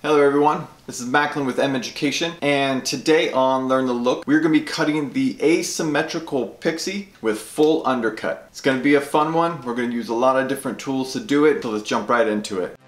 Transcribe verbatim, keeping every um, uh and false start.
Hello everyone, this is Macklin with M Education, and today on Learn the Look, we're going to be cutting the Asymmetrical Pixie with full undercut. It's going to be a fun one. We're going to use a lot of different tools to do it, so let's jump right into it.